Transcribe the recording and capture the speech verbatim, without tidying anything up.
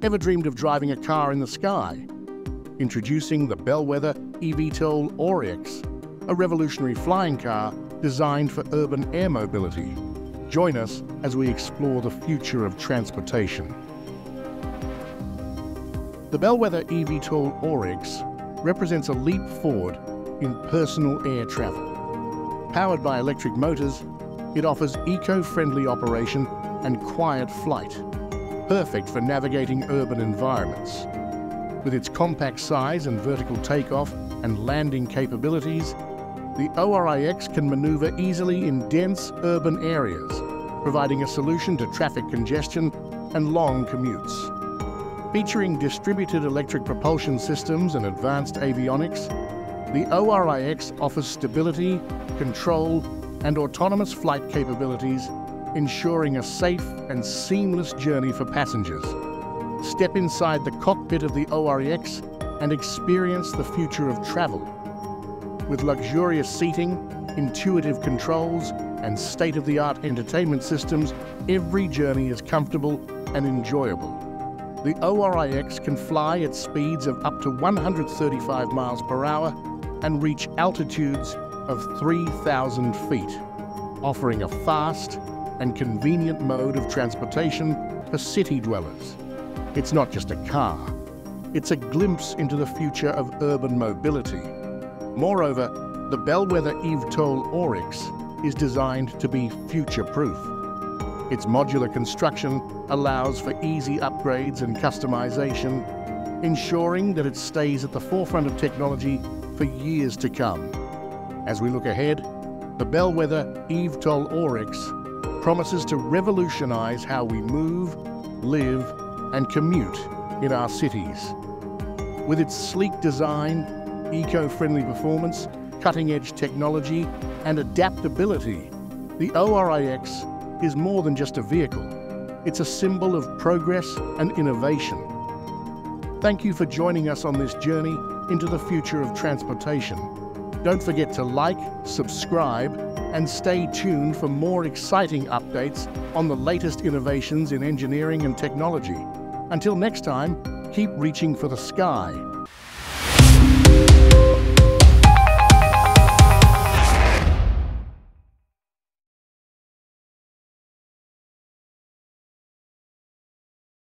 Ever dreamed of driving a car in the sky? Introducing the Bellwether eVTOL ORYX, a revolutionary flying car designed for urban air mobility. Join us as we explore the future of transportation. The Bellwether eVTOL ORYX represents a leap forward in personal air travel. Powered by electric motors, it offers eco-friendly operation and quiet flight, perfect for navigating urban environments. With its compact size and vertical takeoff and landing capabilities, the O R Y X can maneuver easily in dense urban areas, providing a solution to traffic congestion and long commutes. Featuring distributed electric propulsion systems and advanced avionics, the O R Y X offers stability, control, and autonomous flight capabilities, ensuring a safe and seamless journey for passengers. Step inside the cockpit of the O R Y X and experience the future of travel. With luxurious seating, intuitive controls, and state-of-the-art entertainment systems, every journey is comfortable and enjoyable. The O R Y X can fly at speeds of up to one hundred thirty-five miles per hour and reach altitudes of three thousand feet, offering a fast and convenient mode of transportation for city dwellers. It's not just a car, it's a glimpse into the future of urban mobility. Moreover, the Bellwether eVTOL ORYX is designed to be future-proof. Its modular construction allows for easy upgrades and customization, ensuring that it stays at the forefront of technology for years to come. As we look ahead, the Bellwether eVTOL ORYX promises to revolutionize how we move, live, and commute in our cities. With its sleek design, eco-friendly performance, cutting-edge technology, and adaptability, the O R Y X is more than just a vehicle. It's a symbol of progress and innovation. Thank you for joining us on this journey into the future of transportation. Don't forget to like, subscribe, and stay tuned for more exciting updates on the latest innovations in engineering and technology. Until next time, keep reaching for the sky.